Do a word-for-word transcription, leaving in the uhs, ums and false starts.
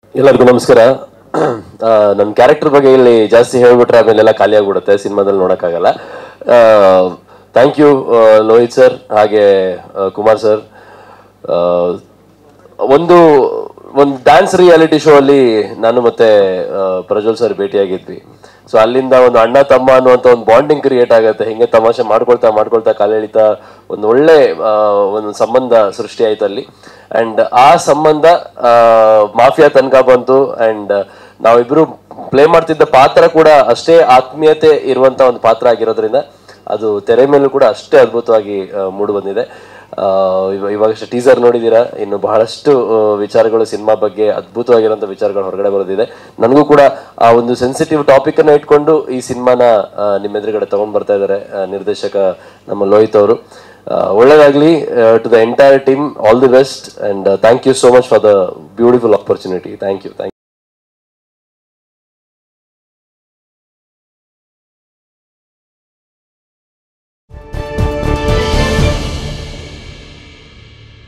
ಎಲ್ಲರಿಗೂ ನಮಸ್ಕಾರ. ನನ್ನ ಕ್ಯಾರೆಕ್ಟರ್ ಬಗ್ಗೆ ಇಲ್ಲಿ ಜಾಸ್ತಿ ಹೇಳ್ಬಿಟ್ರೆ ಆಮೇಲೆಲ್ಲ ಖಾಲಿ ಆಗ್ಬಿಡುತ್ತೆ, ಸಿನಿಮಾದಲ್ಲಿ ನೋಡೋಕ್ಕಾಗಲ್ಲ. ಥ್ಯಾಂಕ್ ಯು ಲೋಹಿತ್ ಸರ್ ಹಾಗೆ ಕುಮಾರ್ ಸರ್. ಒಂದು ಒಂದು ಡ್ಯಾನ್ಸ್ ರಿಯಾಲಿಟಿ ಶೋ ಅಲ್ಲಿ ನಾನು ಮತ್ತೆ ಪ್ರಜ್ವಲ್ ಸರ್ ಭೇಟಿಯಾಗಿದ್ವಿ. ಸೊ ಅಲ್ಲಿಂದ ಒಂದು ಅಣ್ಣ ತಮ್ಮ ಅನ್ನುವಂಥ ಒಂದು ಬಾಂಡಿಂಗ್ ಕ್ರಿಯೇಟ್ ಆಗುತ್ತೆ. ಹಿಂಗೆ ತಮಾಷೆ ಮಾಡ್ಕೊಳ್ತಾ ಮಾಡ್ಕೊಳ್ತಾ ಕಾಲ ಎಳಿತಾ ಒಂದು ಒಳ್ಳೆ ಒಂದು ಸಂಬಂಧ ಸೃಷ್ಟಿ ಆಯ್ತು ಅಲ್ಲಿ. ಆ್ಯಂಡ್ ಆ ಸಂಬಂಧ ಮಾಫಿಯಾ ತನಕ ಬಂತು. ಆ್ಯಂಡ್ ನಾವಿಬ್ರು ಪ್ಲೇ ಮಾಡ್ತಿದ್ದ ಪಾತ್ರ ಕೂಡ ಅಷ್ಟೇ ಆತ್ಮೀಯತೆ ಇರುವಂಥ ಒಂದು ಪಾತ್ರ ಆಗಿರೋದ್ರಿಂದ ಅದು ತೆರೆ ಮೇಲೂ ಕೂಡ ಅಷ್ಟೇ ಅದ್ಭುತವಾಗಿ ಮೂಡಿ ಬಂದಿದೆ. ಇವಾಗಷ್ಟೇ ಟೀಸರ್ ನೋಡಿದ್ದೀರಾ, ಇನ್ನು ಬಹಳಷ್ಟು ವಿಚಾರಗಳು ಸಿನಿಮಾ ಬಗ್ಗೆ ಅದ್ಭುತವಾಗಿರೋಂಥ ವಿಚಾರಗಳು ಹೊರಗಡೆ ಬರೋದಿದೆ. ನನಗೂ ಕೂಡ ಆ ಒಂದು ಸೆನ್ಸಿಟಿವ್ ಟಾಪಿಕ್ ಅನ್ನ ಇಟ್ಕೊಂಡು ಈ ಸಿನಿಮಾನ ನಿಮ್ಮ ಎದುರುಗಡೆ ತಗೊಂಡ್ ಬರ್ತಾ ಇದ್ದಾರೆ ನಿರ್ದೇಶಕ ನಮ್ಮ ಲೋಹಿತ್ ಅವರು. ಒಳ್ಳೆಯದಾಗಲಿ to the entire team, all the best, and thank you so much for the beautiful opportunity. Thank you thank you